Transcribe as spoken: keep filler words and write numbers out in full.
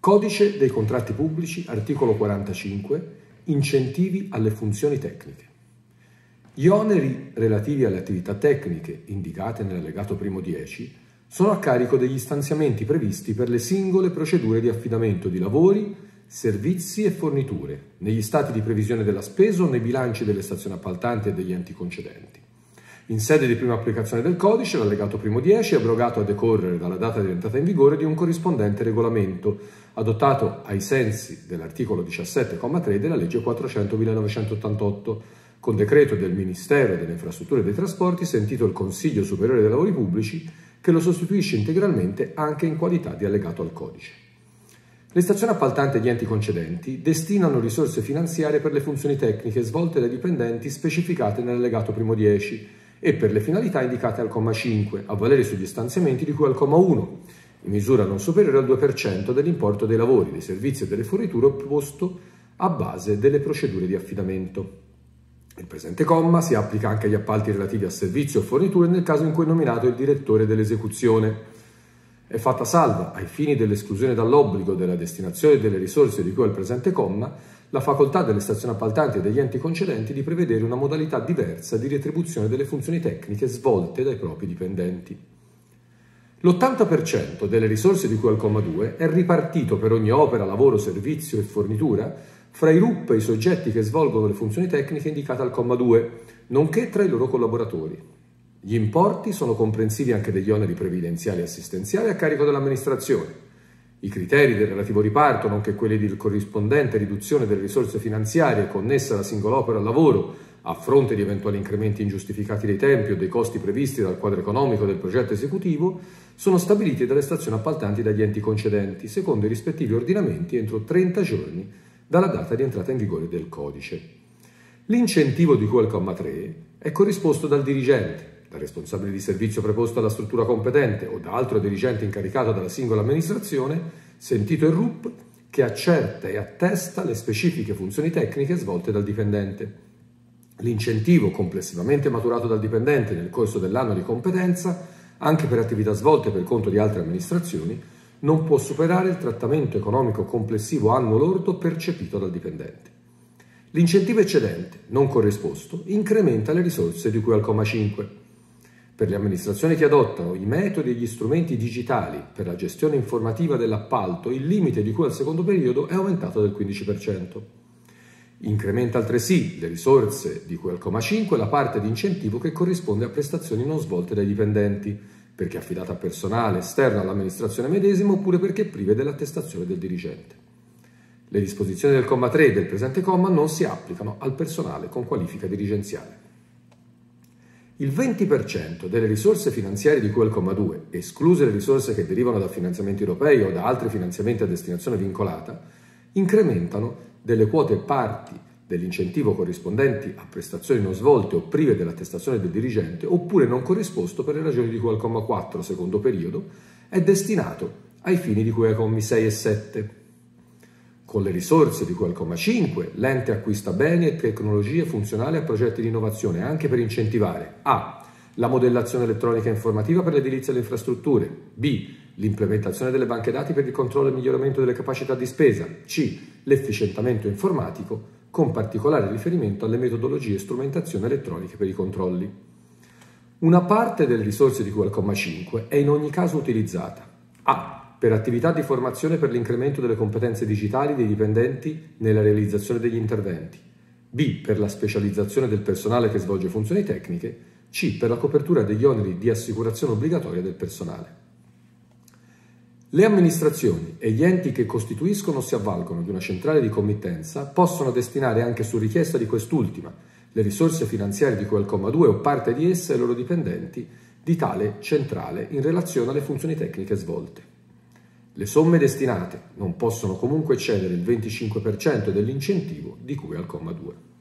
Codice dei contratti pubblici, articolo quarantacinque, incentivi alle funzioni tecniche. Gli oneri relativi alle attività tecniche indicate nell'allegato primo dieci sono a carico degli stanziamenti previsti per le singole procedure di affidamento di lavori, servizi e forniture, negli stati di previsione della spesa o nei bilanci delle stazioni appaltanti e degli enti concedenti. In sede di prima applicazione del codice, l'allegato primo dieci è abrogato a decorrere dalla data di entrata in vigore di un corrispondente regolamento, adottato ai sensi dell'articolo diciassette comma tre della legge quattrocento del millenovecentottantotto, con decreto del Ministero delle Infrastrutture e dei Trasporti, sentito il Consiglio Superiore dei Lavori Pubblici, che lo sostituisce integralmente anche in qualità di allegato al codice. Le stazioni appaltanti e gli enti concedenti destinano risorse finanziarie per le funzioni tecniche svolte dai dipendenti specificate nell'allegato primo dieci e per le finalità indicate al comma cinque, a valere sugli stanziamenti di cui al comma uno, in misura non superiore al due per cento dell'importo dei lavori, dei servizi e delle forniture posto a base delle procedure di affidamento. Il presente comma si applica anche agli appalti relativi a servizi o forniture nel caso in cui è nominato il direttore dell'esecuzione. È fatta salva, ai fini dell'esclusione dall'obbligo della destinazione delle risorse di cui al presente comma, la facoltà delle stazioni appaltanti e degli enti concedenti di prevedere una modalità diversa di retribuzione delle funzioni tecniche svolte dai propri dipendenti. L'ottanta per cento delle risorse di cui al comma due è ripartito per ogni opera, lavoro, servizio e fornitura fra i R U P e i soggetti che svolgono le funzioni tecniche indicate al comma due, nonché tra i loro collaboratori. Gli importi sono comprensivi anche degli oneri previdenziali e assistenziali a carico dell'amministrazione. I criteri del relativo riparto, nonché quelli di corrispondente riduzione delle risorse finanziarie connesse alla singola opera o lavoro, a fronte di eventuali incrementi ingiustificati dei tempi o dei costi previsti dal quadro economico del progetto esecutivo, sono stabiliti dalle stazioni appaltanti e dagli enti concedenti, secondo i rispettivi ordinamenti entro trenta giorni dalla data di entrata in vigore del codice. L'incentivo di cui al comma tre è corrisposto dal dirigente, dal responsabile di servizio preposto alla struttura competente o da altro dirigente incaricato dalla singola amministrazione, sentito il R U P, che accerta e attesta le specifiche funzioni tecniche svolte dal dipendente. L'incentivo complessivamente maturato dal dipendente nel corso dell'anno di competenza, anche per attività svolte per conto di altre amministrazioni, non può superare il trattamento economico complessivo annuo lordo percepito dal dipendente. L'incentivo eccedente, non corrisposto, incrementa le risorse di cui al comma cinque. Per le amministrazioni che adottano i metodi e gli strumenti digitali per la gestione informativa dell'appalto, il limite di cui al secondo periodo è aumentato del quindici per cento. Incrementa altresì le risorse di cui al comma cinque la parte di incentivo che corrisponde a prestazioni non svolte dai dipendenti, perché affidata a personale esterno all'amministrazione medesima oppure perché prive dell'attestazione del dirigente. Le disposizioni del comma tre del presente comma non si applicano al personale con qualifica dirigenziale. Il venti per cento delle risorse finanziarie di cui al comma due, escluse le risorse che derivano da finanziamenti europei o da altri finanziamenti a destinazione vincolata, incrementano delle quote parti dell'incentivo corrispondenti a prestazioni non svolte o prive dell'attestazione del dirigente oppure non corrisposto per le ragioni di cui al comma quattro, secondo periodo, è destinato ai fini di cui ai commi sei e sette. Con le risorse di cui al comma cinque, l'ente acquista beni e tecnologie funzionali a progetti di innovazione anche per incentivare a. la modellazione elettronica informativa per l'edilizia e le infrastrutture, b. l'implementazione delle banche dati per il controllo e il miglioramento delle capacità di spesa, c. l'efficientamento informatico, con particolare riferimento alle metodologie e strumentazioni elettroniche per i controlli. Una parte delle risorse di cui al comma cinque è in ogni caso utilizzata a. per attività di formazione per l'incremento delle competenze digitali dei dipendenti nella realizzazione degli interventi, b. per la specializzazione del personale che svolge funzioni tecniche, c. per la copertura degli oneri di assicurazione obbligatoria del personale. Le amministrazioni e gli enti che costituiscono o si avvalgono di una centrale di committenza possono destinare anche su richiesta di quest'ultima le risorse finanziarie di cui al comma due o parte di esse ai loro dipendenti di tale centrale in relazione alle funzioni tecniche svolte. Le somme destinate non possono comunque eccedere il venticinque per cento dell'incentivo di cui al comma due.